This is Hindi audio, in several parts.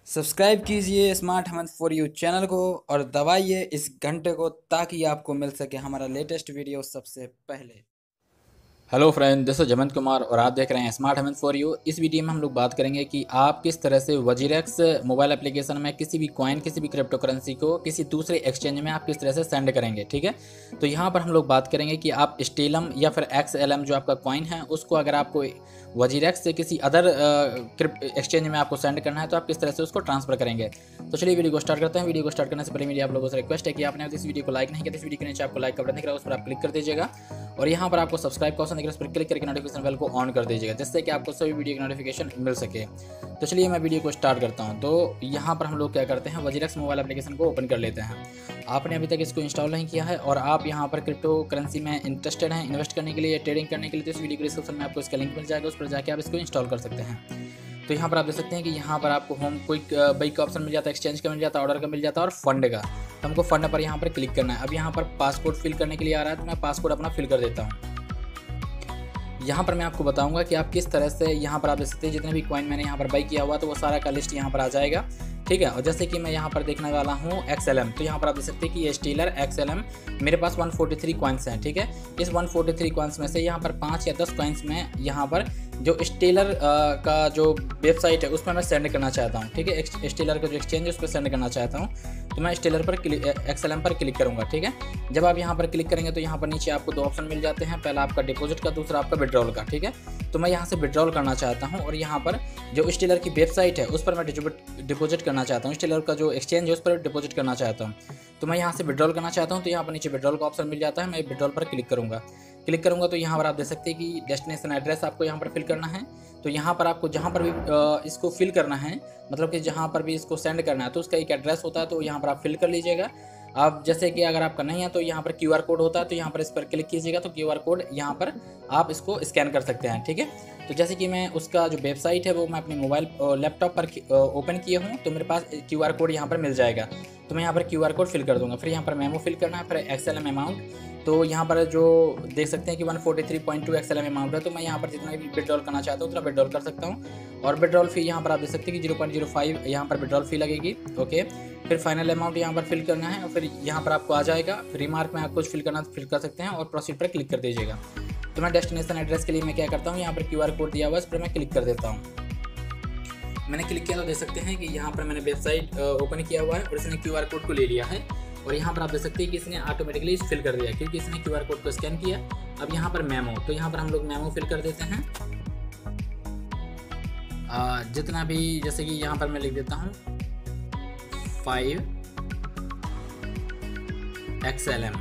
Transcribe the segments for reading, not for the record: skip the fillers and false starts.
सब्सक्राइब कीजिए स्मार्ट हमन फॉर यू चैनल को और दबाइए इस घंटे को ताकि आपको मिल सके हमारा लेटेस्ट वीडियो सबसे पहले। Hello friend, this is Hemant Kumar और आप देख रहे हैं स्मार्ट हेमंत फॉर यू। इस वीडियो में हम लोग बात करेंगे कि आप किस तरह से वजीरेक्स मोबाइल एप्लीकेशन में किसी भी कॉइन, किसी भी क्रिप्टो करेंसी को किसी दूसरे एक्सचेंज में आप किस तरह से सेंड करेंगे। ठीक है, तो यहाँ पर हम लोग बात करेंगे कि आप स्टेलम या फिर XLM जो आपका कॉइन है उसको अगर आपको वजीरेक्स से किसी अदर एक्सचेंज में आपको सेंड करना है तो आप किस तरह से उसको ट्रांसफर करेंगे। तो चलिए वीडियो को स्टार्ट करते हैं। वीडियो को स्टार्ट करने से पहले मेरी आप लोगों से रिक्वेस्ट है कि आपने इस वीडियो को लाइक नहीं किया तो इस वीडियो के नीचे आपको लाइक का बटन दिख रहा है, उस पर आप क्लिक कर दीजिएगा और यहाँ पर आपको सब्सक्राइब का ऑप्शन दिख रहा है, उस पर क्लिक करके नोटिफिकेशन बेल को ऑन कर दीजिएगा जिससे कि आपको सभी वीडियो की नोटिफिकेशन मिल सके। तो चलिए मैं वीडियो को स्टार्ट करता हूँ। तो यहाँ पर हम लोग क्या करते हैं, वजीरेक्स मोबाइल एप्लीकेशन को ओपन कर लेते हैं। आपने अभी तक इसको इंस्टॉल नहीं किया है और आप यहाँ पर क्रिप्टो करेंसी में इंटरेस्टेड हैं इन्वेस्ट करने के लिए, ट्रेडिंग करने के लिए, तो इस वीडियो के डिस्क्रिप्शन में आपको इसका लिंक मिल जाएगा, उस पर जाकर आप इसको इंस्टॉल कर सकते हैं। तो यहाँ पर आप देख सकते हैं कि यहाँ पर आपको होम क्विक बाई का ऑप्शन मिल जाता है, एक्सचेंज का मिल जाता है, ऑर्डर का मिल जाता है और फंड का। तो हमको फंड पर यहाँ पर क्लिक करना है। अब यहाँ पर पासकोड फिल करने के लिए आ रहा है तो मैं पासकोड अपना फिल कर देता हूँ। यहाँ पर मैं आपको बताऊंगा कि आप किस तरह से यहाँ पर आप देख सकते हैं जितने भी कॉइन मैंने यहाँ पर बाई किया हुआ तो वो सारा का लिस्ट यहाँ पर आ जाएगा। ठीक है, और जैसे कि मैं यहाँ पर देखने वाला हूँ XLM, तो यहाँ पर आप देख सकते हैं कि ये स्टीलर XLM मेरे पास 143 कॉइन्स हैं। ठीक है, इस 143 कॉइन्स में से यहाँ पर 5 या 10 कॉइन्स में यहाँ पर जो स्टीलर का जो वेबसाइट है उसमें मैं सेंड करना चाहता हूँ। ठीक है, स्टीलर का जो एक्सचेंज है उस पर सेंड करना चाहता हूँ तो मैं स्टीलर पर XLM पर क्लिक करूँगा। ठीक है, जब आप यहाँ पर क्लिक करेंगे तो यहाँ पर नीचे आपको दो ऑप्शन मिल जाते हैं, पहला आपका डिपॉजिट का, दूसरा आपका विड्रॉल का। ठीक है, तो मैं यहाँ से विड्रॉल करना चाहता हूँ और यहाँ पर जो स्टीलर की वेबसाइट है उस पर मैं डिपॉजिट करना चाहता हूँ, स्टीलर का जो एक्सचेंज है उस पर डिपॉजिट करना चाहता हूँ। तो मैं यहाँ से विड्रॉल करना चाहता हूँ तो यहाँ पर नीचे विड्रॉल का ऑप्शन मिल जाता है, मैं विड्रॉल पर क्लिक करूँगा तो यहाँ पर आप देख सकते हैं कि डेस्टिनेशन एड्रेस आपको यहाँ पर फिल करना है। तो यहाँ पर आपको जहाँ पर भी इसको फिल करना है, मतलब कि जहाँ पर भी इसको सेंड करना है तो उसका एक एड्रेस होता है, तो यहाँ पर आप फिल कर लीजिएगा। आप जैसे कि अगर आपका नहीं है तो यहाँ पर QR कोड होता है, तो यहाँ पर इस पर क्लिक कीजिएगा तो QR कोड यहाँ पर आप इसको स्कैन कर सकते हैं। ठीक है, तो जैसे कि मैं उसका जो वेबसाइट है वो मैं अपने मोबाइल लैपटॉप पर ओपन किए हूँ तो मेरे पास QR कोड यहाँ पर मिल जाएगा। तो मैं यहाँ पर QR कोड फिल कर दूँगा, फिर यहाँ पर मेमो फिल करना है, फिर XLM अमाउंट। तो यहाँ पर जो देख सकते हैं कि 143.2 XLM अमाउंट है, तो मैं यहाँ पर जितना भी विड्रॉल करना चाहता हूँ उतना विड्रॉल कर सकता हूँ। और विड्रॉल फी यहाँ पर आप देख सकते हैं कि 0.05 यहाँ पर विड्रॉल फी लगेगी। ओके, फिर फाइनल अमाउंट यहाँ पर फिल करना है और फिर यहाँ पर आपको आ जाएगा। रिमार्क में आप कुछ फिल करना तो फिल कर सकते हैं और प्रोसीड पर क्लिक कर दीजिएगा। तो मैं डेस्टिनेशन एड्रेस के लिए मैं क्या करता हूँ, यहाँ पर QR कोड दिया हुआ है, इस पर मैं क्लिक कर देता हूँ। मैंने क्लिक किया तो देख सकते हैं कि यहाँ पर मैंने वेबसाइट ओपन किया हुआ है और इसने QR कोड को ले लिया है और यहाँ पर आप देख सकते हैं कि इसने ऑटोमेटिकली फिल कर दिया क्योंकि इसने QR कोड को स्कैन किया। अब यहाँ पर मेमो, तो यहाँ पर हम लोग मेमो फिल कर देते हैं जितना भी, जैसे कि यहाँ पर मैं लिख देता हूँ 5 XLM।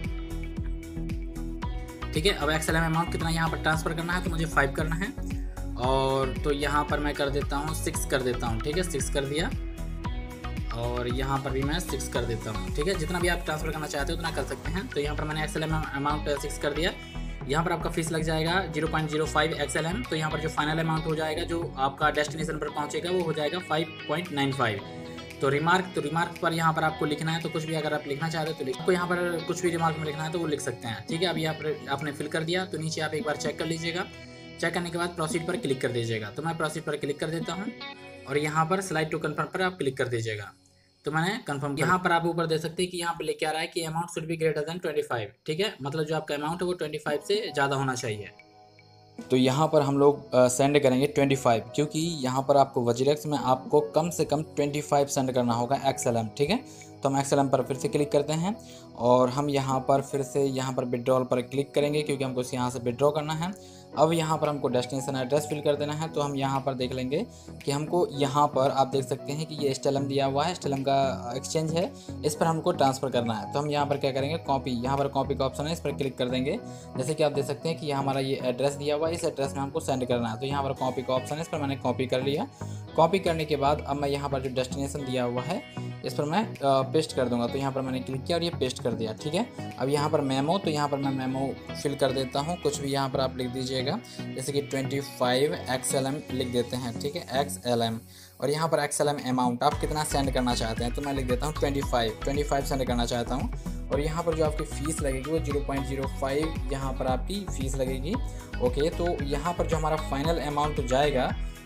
ठीक है, अब XLM अमाउंट कितना यहाँ पर ट्रांसफ़र करना है तो मुझे 5 करना है और तो यहाँ पर मैं कर देता हूँ 6 कर देता हूँ। ठीक है, 6 कर दिया और यहाँ पर भी मैं 6 कर देता हूँ। ठीक है, जितना भी आप ट्रांसफ़र करना चाहते हो उतना कर सकते हैं। तो यहाँ पर मैंने XLM अमाउंट 6 कर दिया। यहाँ पर आपका फीस लग जाएगा 0.05 XLM। तो यहाँ पर जो फाइनल अमाउंट हो जाएगा जो आपका डेस्टिनेशन पर पहुँचेगा वो हो जाएगा 5.95। तो रिमार्क पर यहाँ पर आपको लिखना है, तो कुछ भी अगर आप लिखना चाहते हो तो आपको यहाँ पर कुछ भी रिमार्क में लिखना है तो वो लिख सकते हैं। ठीक है, अभी आपने फिल कर दिया तो नीचे आप एक बार चेक कर लीजिएगा। चेक करने के बाद प्रोसीड पर क्लिक कर दीजिएगा। तो मैं प्रोसीड पर क्लिक कर देता हूँ और यहाँ पर स्लाइड टू कन्फर्म पर आप क्लिक कर दीजिएगा। तो मैंने कंफर्म किया। यहाँ पर आप ऊपर देख सकते हैं कि यहाँ पर लेके आ रहा है कि amount should be greater than 25। ठीक है, मतलब जो आपका अमाउंट है वो 25 से ज़्यादा होना चाहिए। तो यहाँ पर हम लोग सेंड करेंगे 25 क्योंकि यहाँ पर आपको वजीरेक्स में आपको कम से कम 25 सेंड करना होगा XLM। ठीक है, तो हम XLM पर फिर से क्लिक करते हैं और हम यहाँ पर फिर से यहाँ पर विड्रॉल पर क्लिक करेंगे क्योंकि हमको यहाँ से विड्रॉ करना है। अब यहाँ पर हमको डेस्टिनेशन एड्रेस फिल कर देना है, तो हम यहाँ पर देख लेंगे कि हमको यहाँ पर आप देख सकते हैं कि ये स्टेलम दिया हुआ है, स्टेलम का एक्सचेंज है, इस पर हमको ट्रांसफ़र करना है। तो हम यहाँ पर क्या करेंगे, कॉपी, यहाँ पर कॉपी का ऑप्शन है, इस पर क्लिक कर देंगे। जैसे कि आप देख सकते हैं कि हमारा ये एड्रेस दिया हुआ है, इस एड्रेस में हमको सेंड करना है। तो यहाँ पर कॉपी का ऑप्शन है, इस पर मैंने कॉपी कर लिया। कॉपी करने के बाद अब मैं यहाँ पर जो डेस्टिनेशन दिया हुआ है इस पर मैं पेस्ट कर दूंगा। तो यहाँ पर मैंने क्लिक किया और ये पेस्ट कर दिया। ठीक है, अब यहाँ पर मेमो, तो यहाँ पर मैं मेमो फिल कर देता हूँ, कुछ भी यहाँ पर आप लिख दीजिएगा, जैसे कि 25 XLM लिख देते हैं। ठीक है, XLM और यहाँ पर XLM अमाउंट आप कितना सेंड करना चाहते हैं तो मैं लिख देता हूँ 25 सेंड करना चाहता हूँ। और यहाँ पर जो आपकी फ़ीस लगेगी वो 0.05 यहाँ पर आपकी फ़ीस लगेगी। ओके, तो यहाँ पर जो हमारा फाइनल अमाउंट जाएगा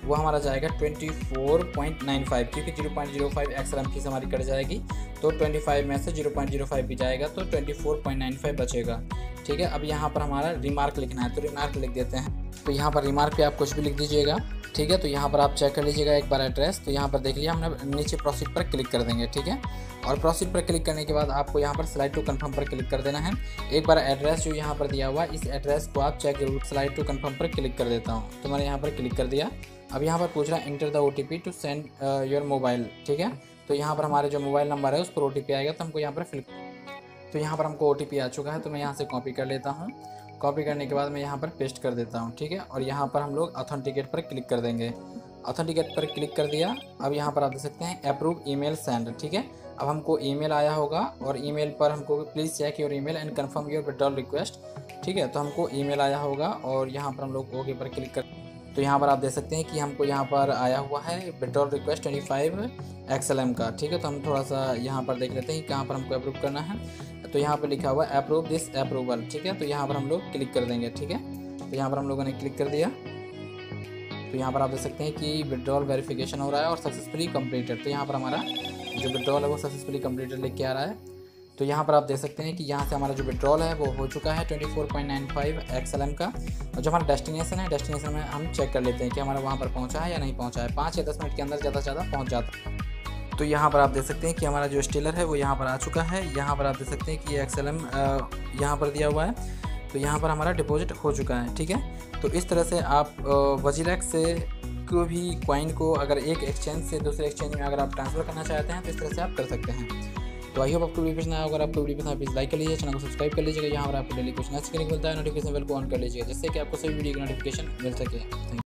वो हमारा जाएगा 24.95, क्योंकि 0.05 XLM फीस हमारी कट जाएगी, तो 25 में से 0.05 भी जाएगा तो 24.95 बचेगा। ठीक है, अब यहाँ पर हमारा रिमार्क लिखना है, तो रिमार्क लिख देते हैं। तो यहाँ पर रिमार्क पे आप कुछ भी लिख दीजिएगा। ठीक है, तो यहाँ पर आप चेक कर लीजिएगा एक बार एड्रेस। तो यहाँ पर देख लिया हमने, नीचे प्रोसीड पर क्लिक कर देंगे। ठीक है, और प्रोसीड पर क्लिक करने के बाद आपको यहाँ पर स्लाइड टू कंफर्म पर क्लिक कर देना है। एक बार एड्रेस जो यहाँ पर दिया हुआ, इस एड्रेस को आप चेक जरूर। स्लाइड टू कंफर्म पर क्लिक कर देता हूँ, तो मैंने यहाँ पर क्लिक कर दिया। अब यहाँ पर पूछ रहा है enter the OTP to send your mobile. ठीक है, तो यहाँ पर हमारे जो मोबाइल नंबर है उस पर OTP आएगा, तो हमको यहाँ पर फिल। तो यहाँ पर हमको OTP आ चुका है, तो मैं यहाँ से कॉपी कर लेता हूँ। कॉपी करने के बाद मैं यहाँ पर पेस्ट कर देता हूँ। ठीक है, और यहाँ पर हम लोग ऑथेंटिकेट पर क्लिक कर देंगे। ऑथेंटिकेट पर क्लिक कर दिया। अब यहाँ पर आप देख सकते हैं अप्रूव ईमेल सेंड। ठीक है, अब हमको ईमेल आया होगा, और ईमेल पर हमको please check your email and confirm your withdrawal request. ठीक है, तो हमको ईमेल आया होगा, और यहाँ पर हम लोग ओके पर क्लिक कर। तो यहाँ पर आप देख सकते हैं कि हमको यहाँ पर आया हुआ है विड्रॉल रिक्वेस्ट 25 XLM का। ठीक है, तो हम थोड़ा सा यहाँ पर देख लेते हैं कहाँ पर हमको अप्रूव करना है। तो यहाँ पर लिखा हुआ है अप्रूव दिस अप्रूवल। ठीक है, तो यहाँ पर हम लोग क्लिक कर देंगे। ठीक है, तो यहाँ पर हम लोगों ने क्लिक कर दिया। तो यहाँ पर आप देख सकते हैं कि विड्रॉल वेरिफिकेशन हो रहा है और सक्सेसफुली कंप्लीटेड। तो यहाँ पर हमारा जो विड्रॉल है वो सक्सेसफुली कंप्लीटेड लिख के आ रहा है। तो यहाँ पर आप देख सकते हैं कि यहाँ से हमारा जो विड्रॉल है वो हो चुका है 24.95 XLM का। और जो हमारा डेस्टिनेशन है, डेस्टिनेशन में हम चेक कर लेते हैं कि हमारा वहाँ पर पहुँचा है या नहीं पहुँचा है। 5 या 10 मिनट के अंदर ज़्यादा से ज़्यादा पहुँच जाता है। तो यहाँ पर आप देख सकते हैं कि हमारा जो स्टेलर है वो यहाँ पर आ चुका है। यहाँ पर आप देख सकते हैं कि XLM यहाँ पर दिया हुआ है, तो यहाँ पर हमारा डिपॉजिट हो चुका है। ठीक है, तो इस तरह से आप वजीलेक्स से कोई भी कॉइन को अगर एक एक्सचेंज से दूसरे एक्सचेंज में अगर आप ट्रांसफ़र करना चाहते हैं तो इस तरह से आप कर सकते हैं। तो आई होप आपको वीडियो पसंद आया। अगर आपको वीडियो पसंद आया प्लीज़ लाइक कर लीजिए, चैनल को सब्सक्राइब कर लीजिएगा। यहाँ पर आपको डेली कुछ नया सीखने को मिलता है। नोटिफिकेशन बेल को ऑन कर लीजिएगा, जिससे कि आपको सभी वीडियो की नोटिफिकेशन मिल सके।